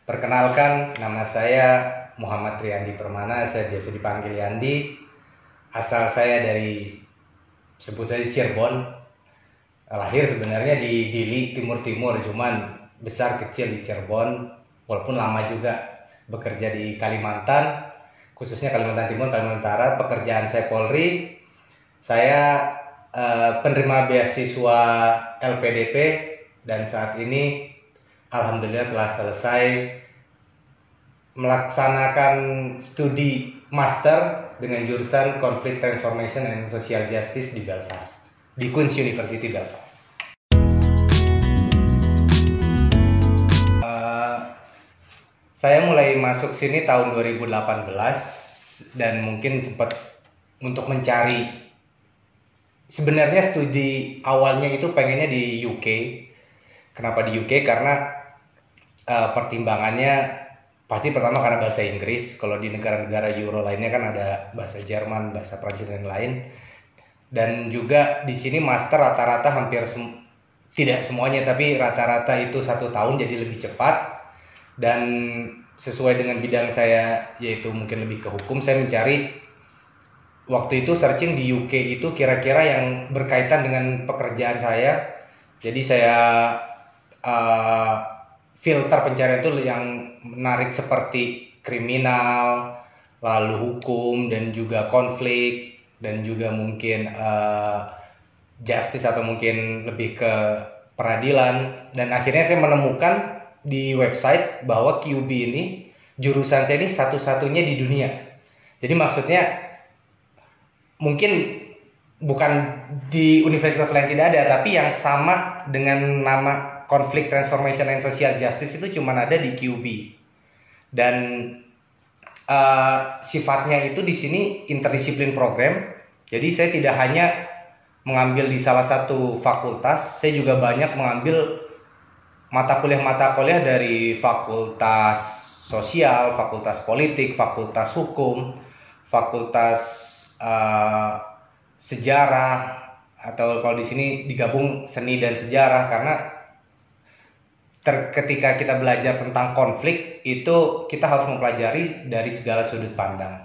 Perkenalkan, nama saya Muhammad Riyandi Permana, saya biasa dipanggil Yandi. Asal saya dari, sebut saja Cirebon. Lahir sebenarnya di Dili, Timur-Timur, cuman besar kecil di Cirebon. Walaupun lama juga bekerja di Kalimantan, khususnya Kalimantan Timur, Kalimantan Utara. Pekerjaan saya Polri, saya penerima beasiswa LPDP dan saat ini alhamdulillah telah selesai melaksanakan studi master dengan jurusan Conflict Transformation and Social Justice di Belfast, di Queen's University Belfast. Saya mulai masuk sini tahun 2018 dan mungkin sempat untuk mencari, sebenarnya studi awalnya itu pengennya di UK. Kenapa di UK? Karena pertimbangannya pasti pertama karena bahasa Inggris. Kalau di negara-negara Euro lainnya kan ada bahasa Jerman, bahasa Prancis dan lain. Dan juga di sini master rata-rata hampir tidak semuanya, tapi rata-rata itu 1 tahun, jadi lebih cepat. Dan sesuai dengan bidang saya, yaitu mungkin lebih ke hukum, saya mencari waktu itu searching di UK itu kira-kira yang berkaitan dengan pekerjaan saya. Jadi saya filter pencarian itu yang menarik seperti kriminal, lalu hukum, dan juga konflik, dan juga mungkin justice atau mungkin lebih ke peradilan. Dan akhirnya saya menemukan di website bahwa QB ini, jurusan saya ini satu-satunya di dunia. Jadi maksudnya mungkin bukan di universitas lain tidak ada, tapi yang sama dengan nama Conflict Transformation and Social Justice itu cuma ada di QB. Dan sifatnya itu di sini interdisiplin program. Jadi saya tidak hanya mengambil di salah satu fakultas, saya juga banyak mengambil mata kuliah dari fakultas sosial, fakultas politik, fakultas hukum, fakultas sejarah, atau kalau di sini digabung seni dan sejarah, karena ketika kita belajar tentang konflik itu kita harus mempelajari dari segala sudut pandang.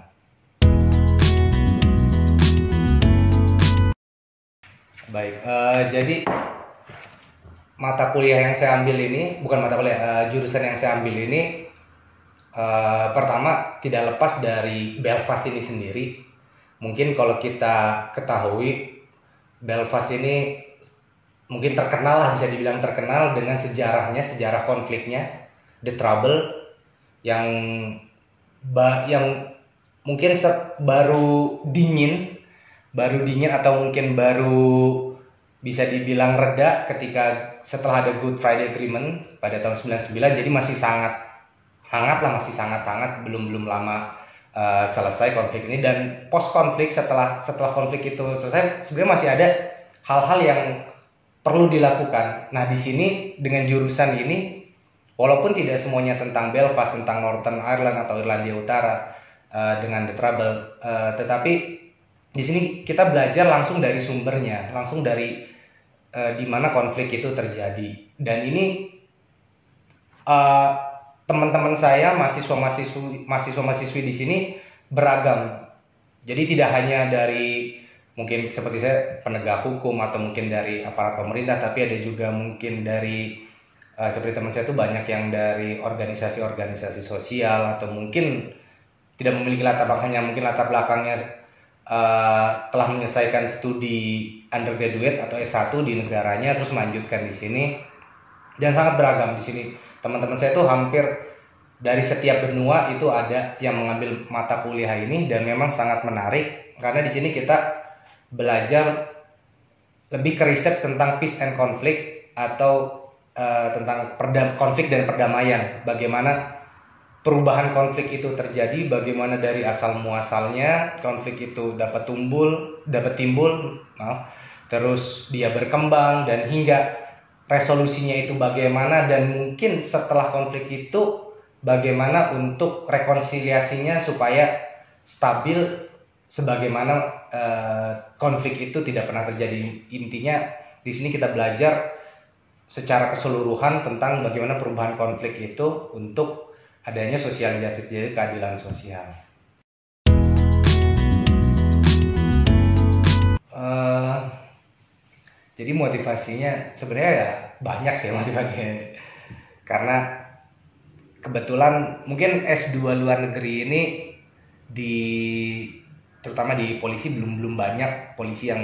Baik, jadi mata kuliah yang saya ambil ini, bukan mata kuliah, jurusan yang saya ambil ini pertama tidak lepas dari Belfast ini sendiri. Mungkin kalau kita ketahui, Belfast ini mungkin terkenal lah, bisa dibilang terkenal dengan sejarahnya, sejarah konfliknya, The Trouble, yang mungkin baru dingin atau mungkin baru bisa dibilang reda ketika setelah ada Good Friday Agreement pada tahun 99. Jadi masih sangat hangat, belum lama selesai konflik ini. Dan post konflik, setelah konflik itu selesai, sebenarnya masih ada hal-hal yang perlu dilakukan. Nah, di sini dengan jurusan ini, walaupun tidak semuanya tentang Belfast, tentang Northern Ireland atau Irlandia Utara dengan The Trouble, tetapi di sini kita belajar langsung dari sumbernya, langsung dari di mana konflik itu terjadi. Dan ini teman-teman saya, mahasiswa-mahasiswi di sini beragam. Jadi tidak hanya dari mungkin seperti saya penegak hukum atau mungkin dari aparat pemerintah, tapi ada juga mungkin dari seperti teman saya itu banyak yang dari organisasi-organisasi sosial, atau mungkin tidak memiliki latar belakangnya, mungkin latar belakangnya setelah menyelesaikan studi undergraduate atau S1 di negaranya terus melanjutkan di sini. Dan sangat beragam di sini. Teman-teman saya itu hampir dari setiap benua itu ada yang mengambil mata kuliah ini, dan memang sangat menarik karena di sini kita belajar lebih ke riset tentang peace and conflict, atau tentang konflik dan perdamaian. Bagaimana perubahan konflik itu terjadi, bagaimana dari asal muasalnya konflik itu dapat timbul, terus dia berkembang, dan hingga resolusinya itu bagaimana, dan mungkin setelah konflik itu bagaimana untuk rekonsiliasinya supaya stabil, sebagaimana konflik itu tidak pernah terjadi. Intinya di sini kita belajar secara keseluruhan tentang bagaimana perubahan konflik itu untuk adanya social justice, jadi keadilan sosial. Jadi motivasinya sebenarnya ya banyak sih motivasinya, karena kebetulan mungkin S2 luar negeri ini terutama di polisi belum banyak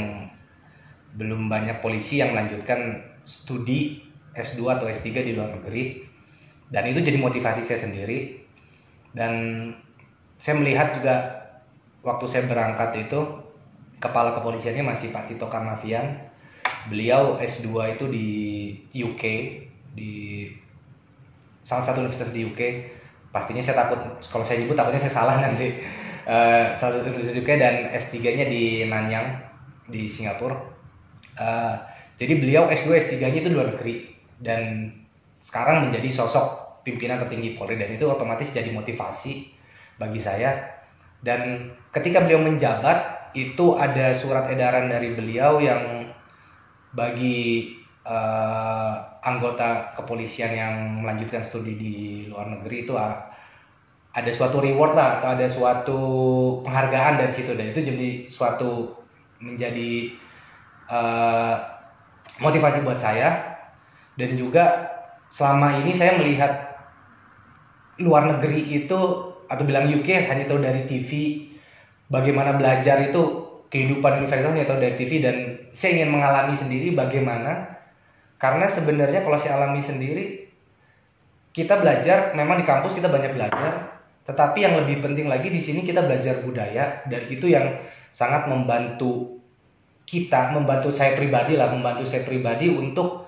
polisi yang melanjutkan studi S2 atau S3 di luar negeri, dan itu jadi motivasi saya sendiri. Dan saya melihat juga waktu saya berangkat itu kepala kepolisiannya masih Pak Tito Karnavian. Beliau S2 itu di UK, di salah satu universitas di UK. Pastinya saya takut kalau saya nyebut takutnya saya salah nanti. Salah satu universitas UK, dan S3-nya di Nanyang di Singapura. Jadi beliau S2 S3-nya itu luar negeri, dan sekarang menjadi sosok pimpinan tertinggi Polri, dan itu otomatis jadi motivasi bagi saya. Dan ketika beliau menjabat itu ada surat edaran dari beliau yang bagi anggota kepolisian yang melanjutkan studi di luar negeri itu ada suatu reward lah, atau ada suatu penghargaan dari situ, dan itu jadi menjadi motivasi buat saya. Dan juga selama ini saya melihat luar negeri itu, atau bilang UK, hanya tahu dari TV bagaimana belajar itu, kehidupan universitas hanya tahu dari TV, dan saya ingin mengalami sendiri bagaimana. Karena sebenarnya kalau saya alami sendiri, kita belajar, memang di kampus kita banyak belajar, tetapi yang lebih penting lagi di sini kita belajar budaya, dan itu yang sangat membantu saya pribadi untuk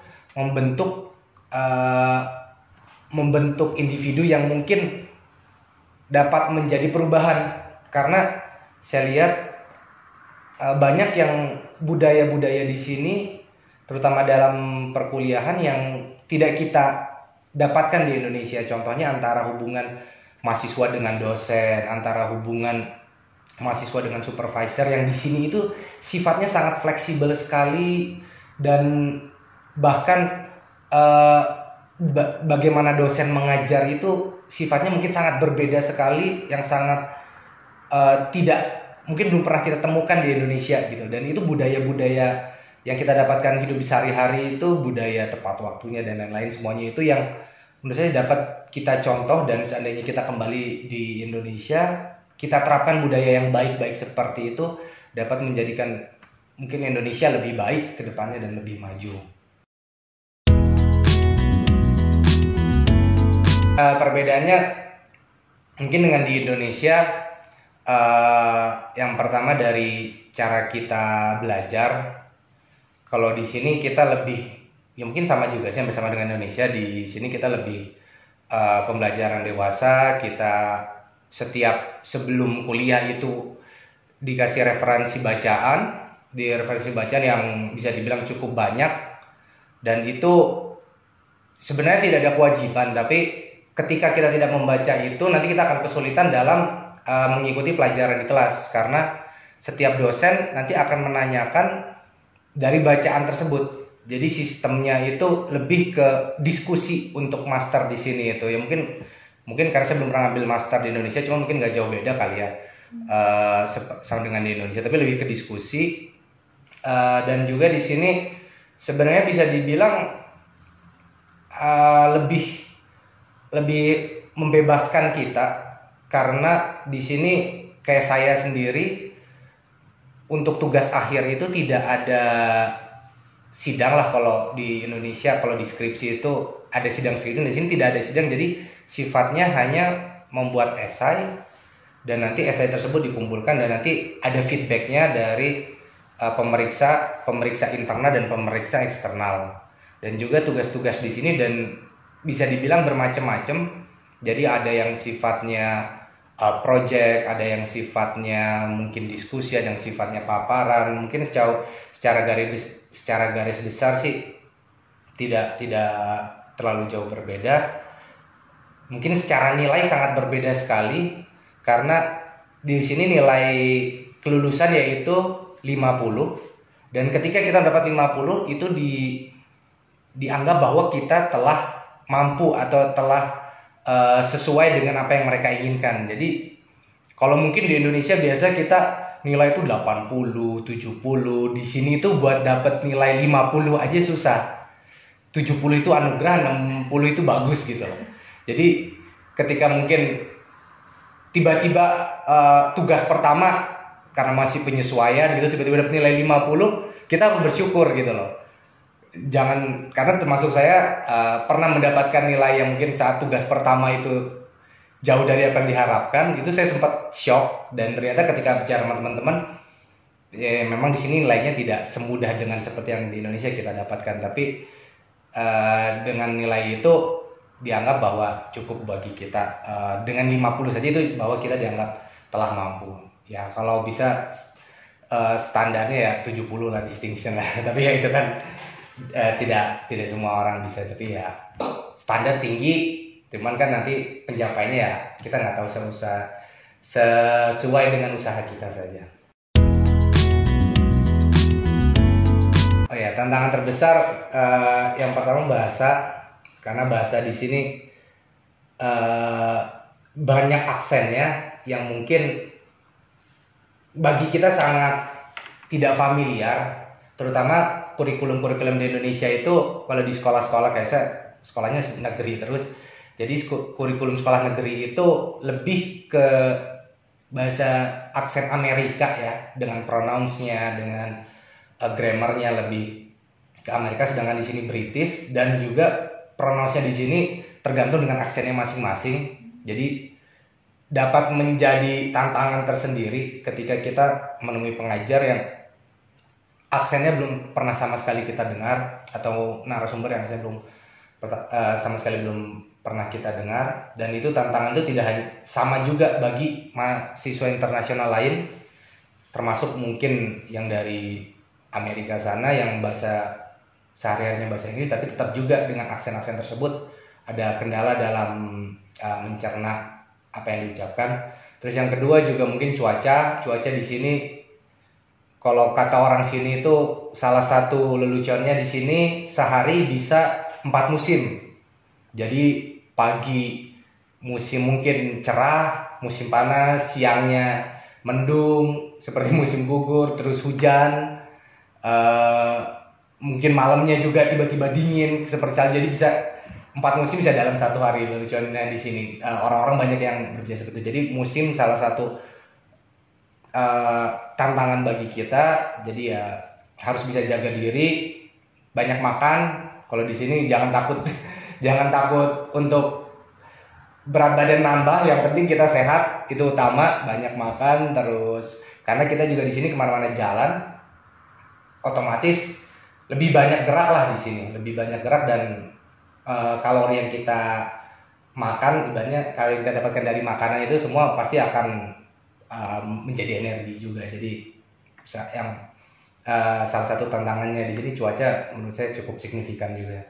membentuk individu yang mungkin dapat menjadi perubahan. Karena saya lihat banyak yang budaya-budaya di sini, terutama dalam perkuliahan, yang tidak kita dapatkan di Indonesia. Contohnya antara hubungan mahasiswa dengan dosen, antara hubungan mahasiswa dengan supervisor, yang di sini itu sifatnya sangat fleksibel sekali. Dan bahkan bagaimana dosen mengajar itu sifatnya mungkin sangat berbeda sekali, yang sangat mungkin belum pernah kita temukan di Indonesia gitu. Dan itu budaya-budaya yang kita dapatkan hidup sehari-hari, itu budaya tepat waktunya dan lain-lain, semuanya itu yang menurut saya dapat kita contoh. Dan seandainya kita kembali di Indonesia, kita terapkan budaya yang baik-baik seperti itu, dapat menjadikan mungkin Indonesia lebih baik ke depannya dan lebih maju. Perbedaannya mungkin dengan di Indonesia, yang pertama dari cara kita belajar. Kalau di sini kita lebih, ya mungkin sama juga sih bersama dengan Indonesia. Di sini kita lebih pembelajaran dewasa. Kita sebelum kuliah itu dikasih referensi bacaan yang bisa dibilang cukup banyak, dan itu sebenarnya tidak ada kewajiban, tapi ketika kita tidak membaca itu, nanti kita akan kesulitan dalam mengikuti pelajaran di kelas, karena setiap dosen nanti akan menanyakan dari bacaan tersebut. Jadi sistemnya itu lebih ke diskusi untuk master di sini itu. Ya mungkin karena saya belum pernah ambil master di Indonesia, cuma mungkin nggak jauh beda kali ya sama dengan di Indonesia, tapi lebih ke diskusi. Dan juga di sini sebenarnya bisa dibilang lebih membebaskan kita. Karena di sini kayak saya sendiri, untuk tugas akhir itu tidak ada sidang lah. Kalau di Indonesia, kalau di skripsi itu ada sidang, di sini tidak ada sidang. Jadi sifatnya hanya membuat esai, dan nanti esai tersebut dikumpulkan, dan nanti ada feedbacknya dari pemeriksa internal dan pemeriksa eksternal. Dan juga tugas-tugas di sini dan bisa dibilang bermacam-macam. Jadi ada yang sifatnya project, ada yang sifatnya mungkin diskusi, ada yang sifatnya paparan. Mungkin secara garis besar sih tidak terlalu jauh berbeda. Mungkin secara nilai sangat berbeda sekali, karena di sini nilai kelulusan yaitu 50, dan ketika kita dapat 50 itu dianggap bahwa kita telah mampu atau telah sesuai dengan apa yang mereka inginkan. Jadi kalau mungkin di Indonesia biasa kita nilai itu 80, 70, di sini tuh buat dapat nilai 50 aja susah. 70 itu anugerah, 60 itu bagus gitu loh. Jadi ketika mungkin tiba-tiba tugas pertama karena masih penyesuaian gitu tiba-tiba dapat nilai 50, kita harus bersyukur gitu loh. Jangan, karena termasuk saya pernah mendapatkan nilai yang mungkin saat tugas pertama itu jauh dari apa yang diharapkan, itu saya sempat shock. Dan ternyata ketika bicara sama teman-teman, ya memang di sini nilainya tidak semudah dengan seperti yang di Indonesia kita dapatkan, tapi dengan nilai itu dianggap bahwa cukup bagi kita. Dengan 50 saja itu bahwa kita dianggap telah mampu. Ya kalau bisa standarnya ya 70 lah, distinction lah. Tapi ya itu kan tidak semua orang bisa, tapi ya standar tinggi. Cuman kan nanti pencapaiannya ya kita nggak tahu, sesuai dengan usaha kita saja. Oh ya, tantangan terbesar yang pertama bahasa, karena bahasa di sini banyak aksennya yang mungkin bagi kita sangat tidak familiar, terutama kurikulum di Indonesia itu kalau di sekolah-sekolah kayak saya sekolahnya negeri terus. Jadi kurikulum sekolah negeri itu lebih ke bahasa aksen Amerika ya, dengan pronounce-nya, dengan grammarnya lebih ke Amerika, sedangkan di sini British, dan juga pronounce-nya di sini tergantung dengan aksennya masing-masing. Jadi dapat menjadi tantangan tersendiri ketika kita menemui pengajar yang aksennya belum pernah sama sekali kita dengar, atau narasumber yang saya belum sama sekali belum pernah kita dengar. Dan itu tantangan itu tidak hanya sama juga bagi mahasiswa internasional lain, termasuk mungkin yang dari Amerika sana yang bahasa sehari-harinya bahasa Inggris, tapi tetap juga dengan aksen-aksen tersebut ada kendala dalam mencerna apa yang diucapkan. Terus yang kedua juga mungkin cuaca di sini. Kalau kata orang sini itu salah satu leluconnya di sini sehari bisa 4 musim. Jadi pagi musim mungkin cerah, musim panas, siangnya mendung seperti musim gugur, terus hujan, mungkin malamnya juga tiba-tiba dingin seperti salju. Jadi bisa 4 musim bisa dalam satu hari. Leluconnya di sini orang-orang banyak yang berbicara seperti itu. Jadi musim salah satu tantangan bagi kita. Jadi ya harus bisa jaga diri, banyak makan. Kalau di sini jangan takut untuk berat badan nambah, yang penting kita sehat, itu utama. Banyak makan terus, karena kita juga di sini kemana-mana jalan, otomatis lebih banyak gerak lah di sini, lebih banyak gerak. Dan kalori yang kita makan, ibaratnya kalau kita dapatkan dari makanan itu semua pasti akan menjadi energi juga. Jadi yang salah satu tantangannya di sini cuaca menurut saya cukup signifikan juga.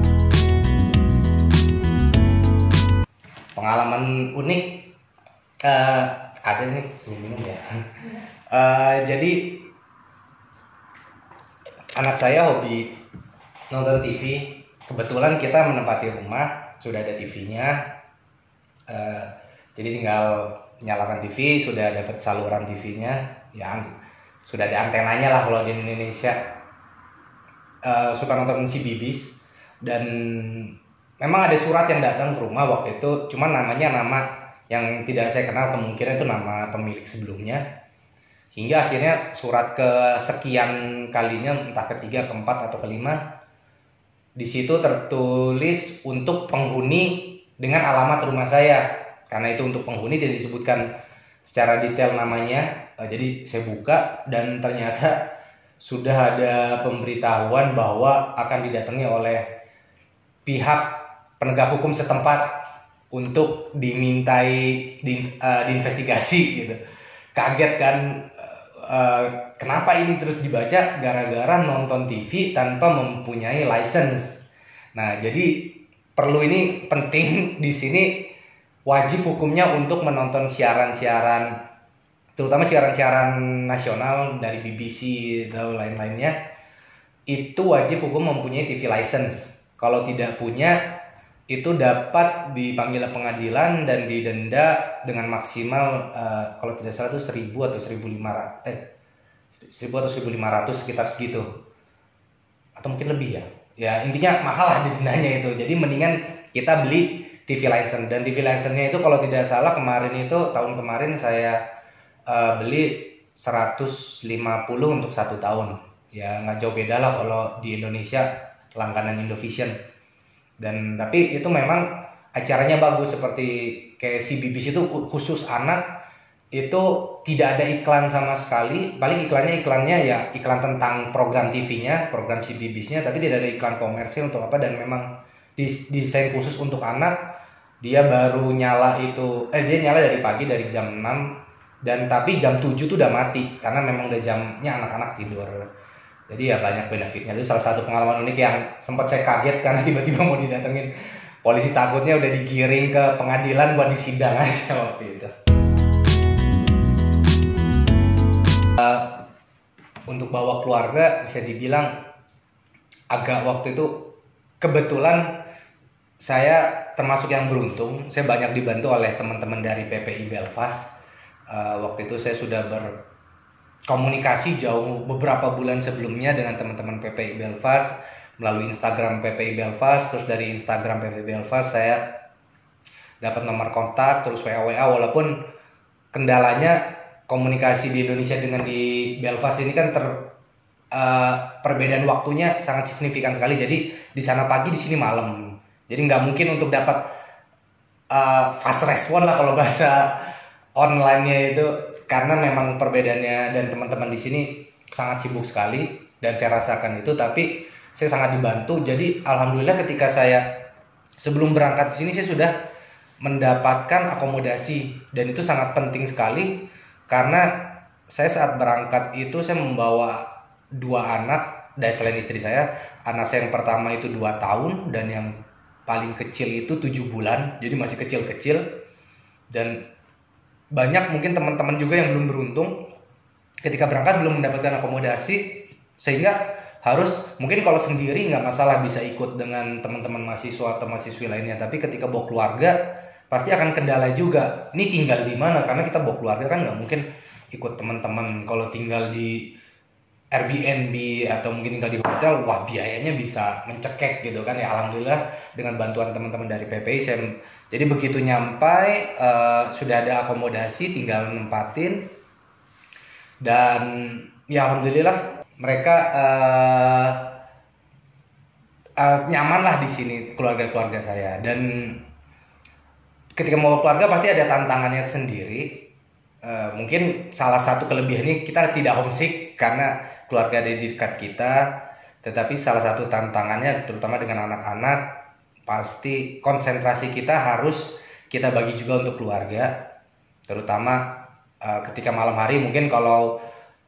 Pengalaman unik ada nih, minum ya. Jadi anak saya hobi nonton TV. Kebetulan kita menempati rumah sudah ada TV-nya. Jadi tinggal nyalakan TV, sudah dapat saluran TV-nya, ya sudah ada antenanya lah kalau di Indonesia. Suka nonton CBeebies, dan memang ada surat yang datang ke rumah waktu itu, cuman namanya nama yang tidak saya kenal, kemungkinan itu nama pemilik sebelumnya. Hingga akhirnya surat kesekian kalinya, entah ketiga, keempat, atau kelima, di situ tertulis untuk penghuni dengan alamat rumah saya. Karena itu untuk penghuni, tidak disebutkan secara detail namanya. Jadi saya buka dan ternyata sudah ada pemberitahuan bahwa akan didatangi oleh pihak penegak hukum setempat untuk dimintai diinvestigasi gitu. Kaget kan, kenapa ini terus dibaca? Gara-gara nonton TV tanpa mempunyai license. Nah, jadi perlu, ini penting di sini, wajib hukumnya untuk menonton siaran-siaran, terutama siaran-siaran nasional dari BBC atau lain-lainnya, itu wajib hukum mempunyai TV license. Kalau tidak punya, itu dapat dipanggil pengadilan dan didenda dengan maksimal kalau tidak salah itu 1.000 atau 1.500 sekitar segitu, atau mungkin lebih ya intinya mahal lah dendanya itu. Jadi mendingan kita beli TV license, dan TV license-nya itu kalau tidak salah tahun kemarin saya beli 150 untuk 1 tahun, ya nggak jauh beda lah kalau di Indonesia langganan Indovision. Dan tapi itu memang acaranya bagus, seperti kayak CBBS itu khusus anak, itu tidak ada iklan sama sekali, paling iklannya ya iklan tentang program TV-nya, program CBBS-nya, tapi tidak ada iklan komersil untuk apa. Dan memang desain khusus untuk anak. Dia baru nyala itu dia nyala dari pagi, dari jam 6, dan tapi jam 7 tuh udah mati karena memang udah jamnya anak-anak tidur. Jadi ya banyak benefitnya. Itu salah satu pengalaman unik yang sempat saya kaget karena tiba-tiba mau didatengin polisi, takutnya udah digiring ke pengadilan buat disidang aja waktu itu. Untuk bawa keluarga bisa dibilang agak, waktu itu kebetulan saya termasuk yang beruntung. Saya banyak dibantu oleh teman-teman dari PPI Belfast. Waktu itu saya sudah komunikasi jauh beberapa bulan sebelumnya dengan teman-teman PPI Belfast melalui Instagram PPI Belfast. Terus dari Instagram PPI Belfast saya dapat nomor kontak, terus WA, walaupun kendalanya komunikasi di Indonesia dengan di Belfast ini kan perbedaan waktunya sangat signifikan sekali. Jadi di sana pagi, di sini malam. Jadi nggak mungkin untuk dapat fast respon lah kalau bahasa online-nya itu, karena memang perbedaannya, dan teman-teman di sini sangat sibuk sekali dan saya rasakan itu. Tapi saya sangat dibantu. Jadi alhamdulillah ketika saya sebelum berangkat di sini saya sudah mendapatkan akomodasi, dan itu sangat penting sekali karena saya saat berangkat itu saya membawa 2 anak, dan selain istri saya, anak saya yang pertama itu 2 tahun dan yang paling kecil itu 7 bulan, jadi masih kecil-kecil. Dan banyak mungkin teman-teman juga yang belum beruntung ketika berangkat belum mendapatkan akomodasi, sehingga harus, mungkin kalau sendiri nggak masalah bisa ikut dengan teman-teman mahasiswa atau mahasiswi lainnya, tapi ketika bawa keluarga pasti akan kendala juga. Ini tinggal di mana? Karena kita bawa keluarga kan nggak mungkin ikut teman-teman. Kalau tinggal di Airbnb atau mungkin tinggal di hotel, wah biayanya bisa mencekek gitu kan ya. Alhamdulillah dengan bantuan teman-teman dari PPI saya, jadi begitu nyampai sudah ada akomodasi, tinggal nempatin, dan ya alhamdulillah mereka nyaman lah di sini, keluarga-keluarga saya. Dan ketika mau keluarga pasti ada tantangannya sendiri. Mungkin salah satu kelebihannya kita tidak homesick karena keluarga ada di dekat kita, tetapi salah satu tantangannya terutama dengan anak-anak, pasti konsentrasi kita harus kita bagi juga untuk keluarga, terutama ketika malam hari. Mungkin kalau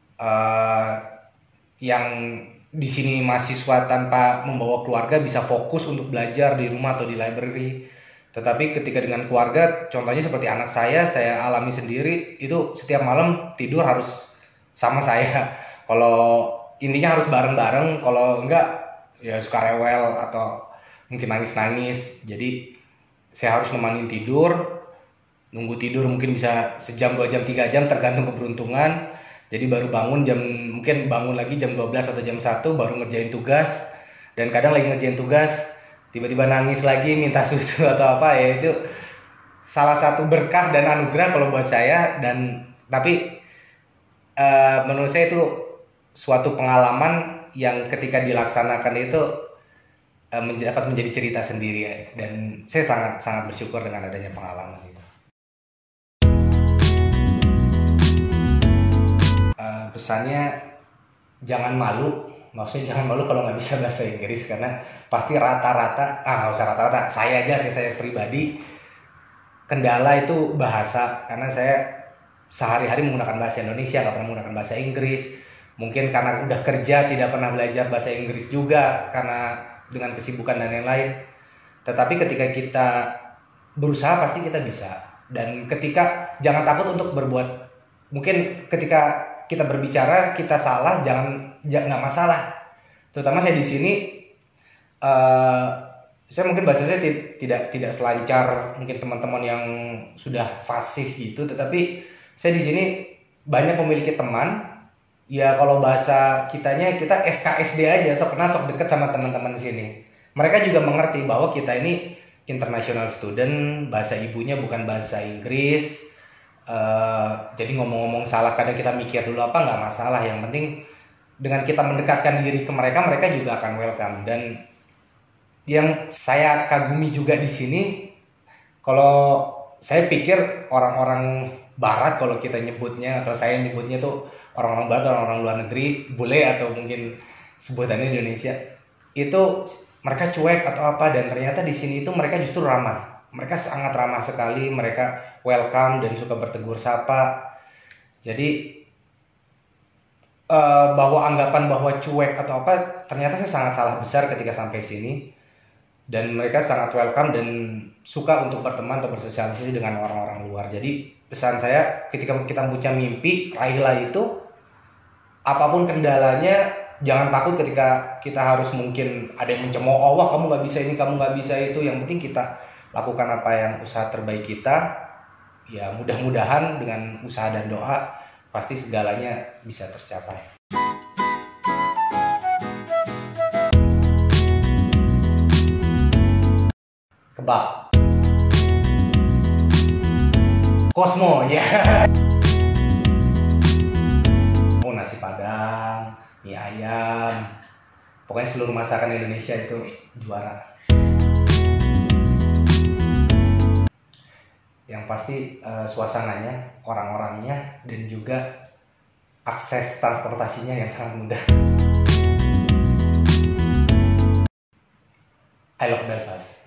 yang di sini mahasiswa tanpa membawa keluarga bisa fokus untuk belajar di rumah atau di library, tetapi ketika dengan keluarga, contohnya seperti anak saya alami sendiri, itu setiap malam tidur harus sama saya. Kalau intinya harus bareng-bareng, kalau enggak ya suka rewel atau mungkin nangis-nangis. Jadi saya harus nemanin tidur, nunggu tidur mungkin bisa sejam, 2 jam, 3 jam tergantung keberuntungan. Jadi baru mungkin bangun lagi jam 12 atau jam 1 baru ngerjain tugas. Dan kadang lagi ngerjain tugas tiba-tiba nangis lagi minta susu atau apa, ya itu salah satu berkah dan anugerah kalau buat saya. Dan tapi menurut saya itu suatu pengalaman yang ketika dilaksanakan itu dapat menjadi cerita sendiri ya. Dan saya sangat bersyukur dengan adanya pengalaman itu. Pesannya jangan malu. Maksudnya jangan malu kalau nggak bisa bahasa Inggris, karena pasti nggak usah rata-rata, saya aja kayak saya pribadi kendala itu bahasa, karena saya sehari-hari menggunakan bahasa Indonesia, nggak pernah menggunakan bahasa Inggris. Mungkin karena udah kerja tidak pernah belajar bahasa Inggris juga karena dengan kesibukan dan lain-lain. Tetapi ketika kita berusaha pasti kita bisa. Dan ketika jangan takut untuk berbuat. Mungkin ketika kita berbicara kita salah, nggak masalah. Terutama saya di sini saya mungkin bahasa saya tidak selancar mungkin teman-teman yang sudah fasih gitu, tetapi saya di sini banyak memiliki teman, ya kalau bahasa kitanya kita SKSD aja, sok kenal sok deket sama teman-teman di sini. Mereka juga mengerti bahwa kita ini international student, bahasa ibunya bukan bahasa Inggris. Jadi ngomong-ngomong salah kadang kita mikir dulu apa, nggak masalah, yang penting dengan kita mendekatkan diri ke mereka, mereka juga akan welcome. Dan yang saya kagumi juga di sini, kalau saya pikir orang-orang barat kalau kita nyebutnya, atau saya nyebutnya tuh orang-orang barat, orang-orang luar negeri, bule atau mungkin sebutannya Indonesia, itu mereka cuek atau apa, dan ternyata di sini itu mereka justru ramah. Mereka sangat ramah sekali, mereka welcome dan suka bertegur sapa. Jadi bahwa anggapan bahwa cuek atau apa, ternyata saya sangat salah besar ketika sampai sini. Dan mereka sangat welcome dan suka untuk berteman atau bersosialisasi dengan orang-orang luar. Jadi pesan saya, ketika kita punya mimpi, raihlah itu. Apapun kendalanya, jangan takut ketika kita harus mungkin ada yang mencemooh, wah kamu nggak bisa ini, kamu nggak bisa itu. Yang penting kita lakukan apa yang usaha terbaik kita. Ya mudah-mudahan dengan usaha dan doa pasti segalanya bisa tercapai. Kebab, Cosmo ya. Oh, nasi padang, mie ayam, pokoknya seluruh masakan Indonesia itu juara. Yang pasti suasananya, orang-orangnya, dan juga akses transportasinya yang sangat mudah. I love Belfast.